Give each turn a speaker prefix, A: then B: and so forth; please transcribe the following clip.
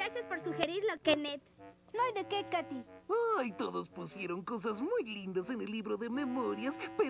A: Gracias por sugerirlo, Kenneth.
B: No hay de qué, Katy.
C: Ay, todos pusieron cosas muy lindas en el libro de memorias, pero